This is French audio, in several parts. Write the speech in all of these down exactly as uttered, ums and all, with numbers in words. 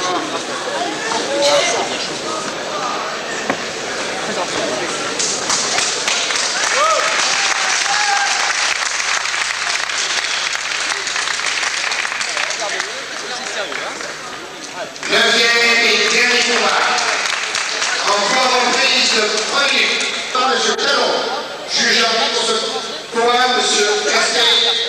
Neuvième et dernier combat. Encore en prise de premier par M. Talon. Juge arbitre pour ce combat, M. Castel.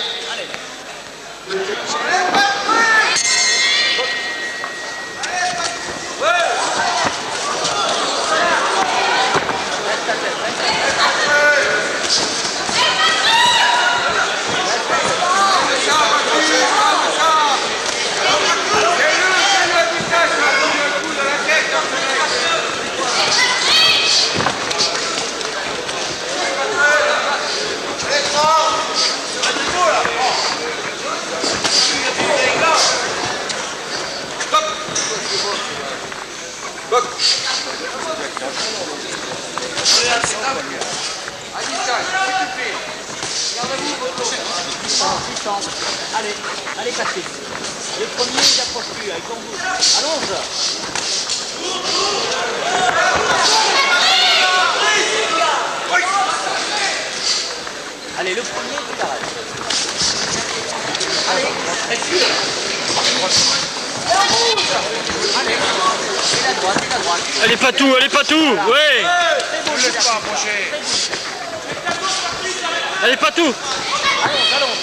Allez, allez Patrick. Le premier, il n'approche plus avec ton bout. Allons-y. Allez, le premier, tu t'arrêtes. Allez, reste. Allez, et la droite, et la droite. Elle est pas tout, elle est pas tout, ouais. C'est beau, je ne laisse pas approcher. Elle est pas tout. Allons, allons.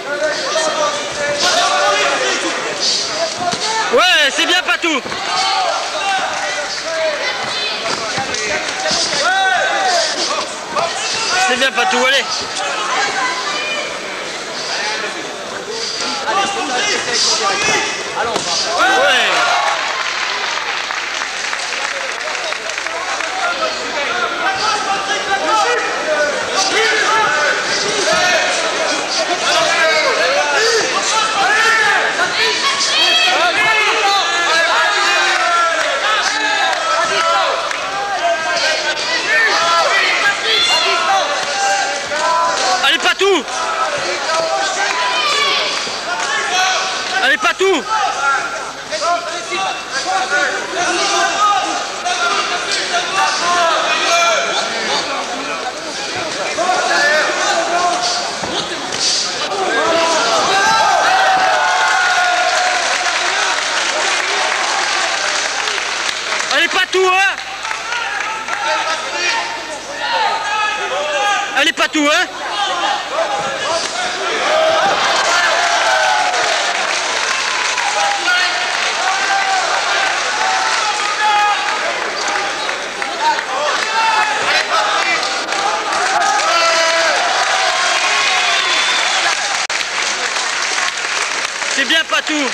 Ouais, c'est bien pas tout. C'est bien pas tout, allez. Allons, ouais. Elle est pas tout. Elle est pas tout. Elle est pas tout, hein. Elle est pas tout, hein. C'est bien pas tout.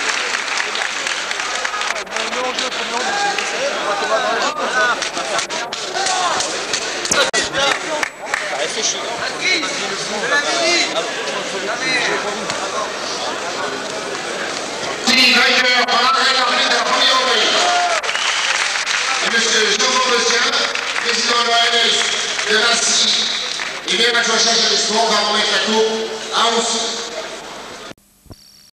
Fini vainqueur par l'entraîneur de la première envoyée. Et M. Jean-Paul Bastien, président de l'O M S de Nancy, et bien, ma chouachage de sport va remettre la coupe à Housse.